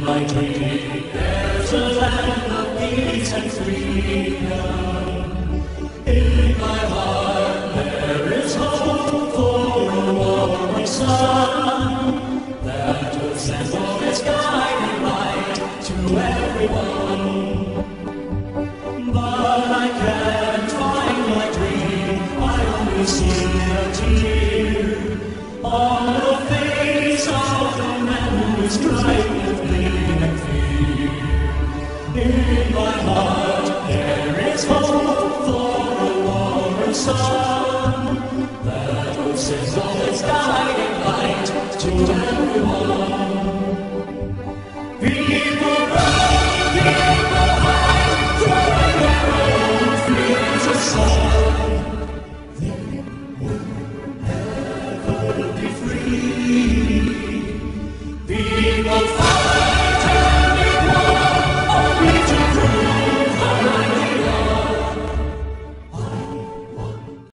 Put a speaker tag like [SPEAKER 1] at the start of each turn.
[SPEAKER 1] my dream, there's a land of peace and freedom. In my heart, there is hope for a warmer sun that will send all its guiding light to everyone. But I can't find my dream, I only see a tear on the face of the man who is trying with pain and fear. In my heart there is hope for a warmer sun that will send all its guiding light to everyone.